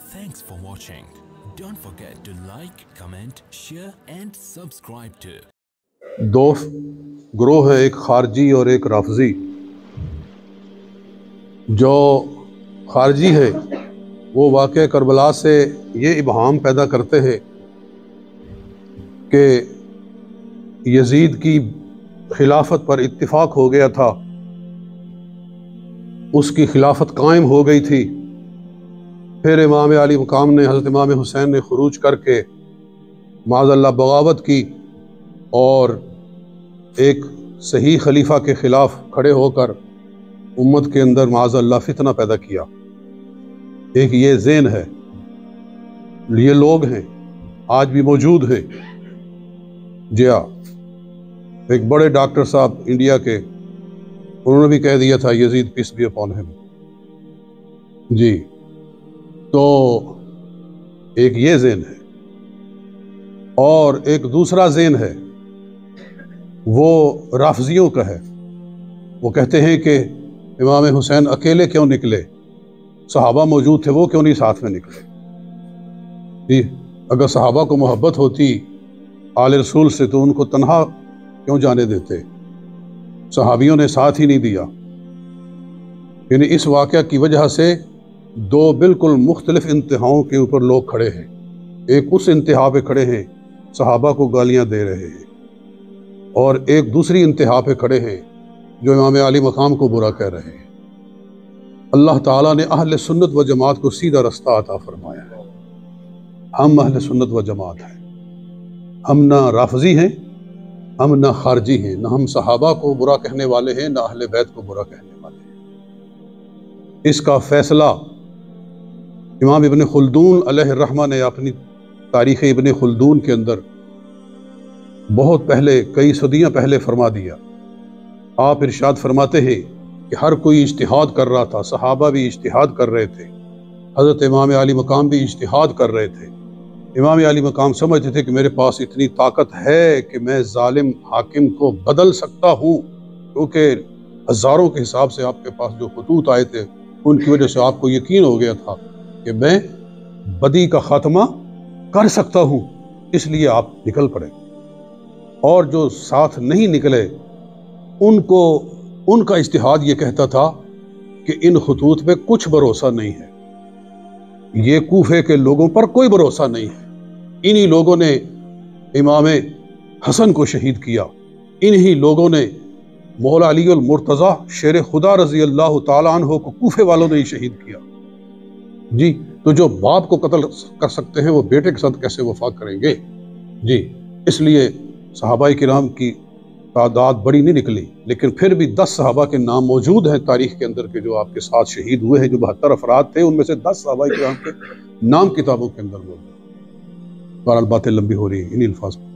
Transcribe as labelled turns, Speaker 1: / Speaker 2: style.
Speaker 1: Thanks for watching. Don't forget to like, comment, share and subscribe to.
Speaker 2: दो ग्रोह है, एक खारजी और एक राफजी। जो खारजी है वो वाक़या करबला से ये इबहाम पैदा करते हैं कि यजीद की खिलाफत पर इत्तिफाक हो गया था, उसकी खिलाफत कायम हो गई थी। फिर इमाम अली मकाम ने, हज़रत इमाम हुसैन ने खुरूज करके माज़अल्लाह बगावत की और एक सही खलीफा के ख़िलाफ़ खड़े होकर उम्मत के अंदर माज़अल्लाह फितना पैदा किया। एक ये ज़ेन है, ये लोग हैं, आज भी मौजूद हैं। जी हाँ, एक बड़े डॉक्टर साहब इंडिया के, उन्होंने भी कह दिया था Yazid peace be upon him. जी, तो एक ये ज़ेन है और एक दूसरा ज़ेन है, वो राफजियों का है। वो कहते हैं कि इमाम हुसैन अकेले क्यों निकले, सहाबा मौजूद थे, वो क्यों नहीं साथ में निकले। जी, अगर सहाबा को मोहब्बत होती आले रसूल से तो उनको तन्हा क्यों जाने देते, सहाबियों ने साथ ही नहीं दिया। यानी इस वाक़या की वजह से दो बिल्कुल मुख्तलिफ इंतहाओं के ऊपर लोग खड़े हैं। एक उस इंतहा पे खड़े हैं, सहाबा को गालियां दे रहे हैं, और एक दूसरी इंतहा पे खड़े हैं जो इमाम अली मकाम को बुरा कह रहे हैं। अल्लाह ताला ने अहले सुन्नत व जमात को सीधा रास्ता अता फरमाया है। हम अहले सुन्नत व जमात हैं, हम ना राफजी हैं, हम ना खारजी हैं, ना हम सहाबा को बुरा कहने वाले हैं, ना अहले बैत को बुरा कहने वाले हैं। इसका फैसला इमाम इब्न खुल्दून अलैहिर्रहमा ने अपनी तारीख़ इब्न खुल्दून के अंदर बहुत पहले, कई सदियां पहले फरमा दिया। आप इरशाद फरमाते हैं कि हर कोई इज्तिहाद कर रहा था, सहाबा भी इज्तिहाद कर रहे थे, हज़रत इमाम अली मकाम भी इज्तिहाद कर रहे थे। इमाम अली मकाम समझते थे कि मेरे पास इतनी ताकत है कि मैं जालिम हाकिम को बदल सकता हूँ, क्योंकि हज़ारों के हिसाब से आपके पास जो खतूत आए थे उनकी वजह से आपको यकीन हो गया था कि मैं बदी का खात्मा कर सकता हूँ, इसलिए आप निकल पड़े। और जो साथ नहीं निकले उनको, उनका इज्तिहाद ये कहता था कि इन खतूत पे कुछ भरोसा नहीं है, ये कूफे के लोगों पर कोई भरोसा नहीं है। इन्हीं लोगों ने इमाम हसन को शहीद किया, इन्हीं लोगों ने मौला अली अल मुर्तज़ा शेर खुदा रज़ी अल्लाह ताला अन्हु को कूफे वालों ने ही शहीद किया। जी, तो जो बाप को कत्ल कर सकते हैं वो बेटे के साथ कैसे वफा करेंगे। जी, इसलिए सहाबाए किराम की तादाद बड़ी नहीं निकली, लेकिन फिर भी 10 सहाबा के नाम मौजूद हैं तारीख के अंदर के, जो आपके साथ शहीद हुए हैं। जो 72 अफराद थे उनमें से 10 सहाबाए किराम के नाम किताबों के अंदर मौजूद। बहरहाल बातें लंबी हो रही हैं, इन्हीं अल्फाज